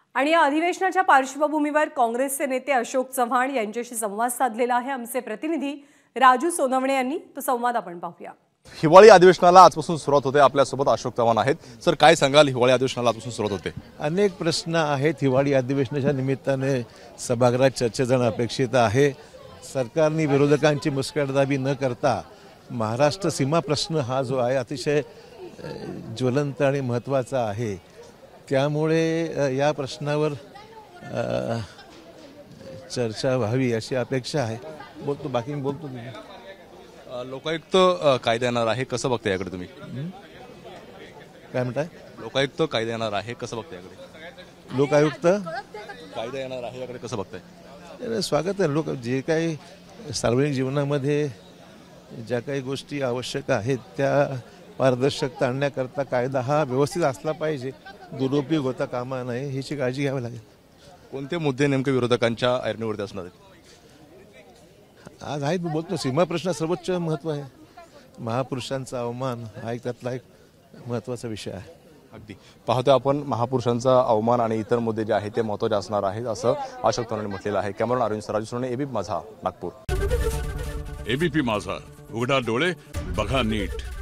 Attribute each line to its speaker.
Speaker 1: आणि या अधिवेशनाच्या पार्श्वभूमीवर काँग्रेसचे नेते अशोक चव्हाण यांच्याशी संवाद साधलेला आहे आमचे प्रतिनिधी राजू सोनवणे यांनी। तो संवाद आपण पाहूया।
Speaker 2: हिवाळी अधिवेशनाला आजपासून सुरुवात होते। आपल्यासोबत अशोक चव्हाण आहेत। सर, काय सांगाल, हिवाळी अधिवेशनाला आजपासून सुरुवात होते?
Speaker 3: अनेक प्रश्न आहेत। हिवाळी अधिवेशनाच्या निमित्ताने सभागृहात चर्चा होणं अपेक्षित आहे। सरकारने विरोधकांची मुस्कटदाबी न करता महाराष्ट्र सीमा प्रश्न हा जो आहे अतिशय ज्वलंत आणि महत्त्वाचा आहे, त्यामुळे या प्रश्नावर चर्चा व्हावी अशी अपेक्षा आहे। बोलतो, बाकी मी बोलतो।
Speaker 2: लोकायुक्त कायदा येणार आहे, कसं बघताय याकडे तुम्ही?
Speaker 3: काय म्हणताय?
Speaker 2: लोकायुक्त कायदा येणार आहे, कसं बघताय याकडे?
Speaker 3: लोकायुक्त
Speaker 2: कायदा येणार आहे, याकडे कसं बघताय?
Speaker 3: स्वागत आहे। लोक जे काही सार्वजनिक जीवनामध्ये ज्या काही गोष्टी आवश्यक आहेत त्या पारदर्शकता आणण्याकरता कायदा हा व्यवस्थित असला पाहिजे, दुरुपयोग होता कामा नये, ह्याची काळजी घ्यावी लागेल।
Speaker 2: कोणते मुद्दे नेमके विरोधकांच्या ऐरणीवरती असणार आहेत?
Speaker 3: आज आहे, मी बोलतो, सीमा प्रश्न सर्वोच्च महत्त्व आहे। महापुरुषांचा अवमान हा एक त्यातला एक महत्त्वाचा विषय आहे।
Speaker 2: अगदी पाहतोय आपण, महापुरुषांचा अवमान आणि इतर मुद्दे जे आहेत ते महत्त्वाचे असणार आहेत असं अशोक चव्हाणांनी म्हटलेलं आहे। Camera Arvind Raju Sonawane, ABP Majha, Nagpur.
Speaker 4: ABP माझा, उघडा डोळे बघा नीट।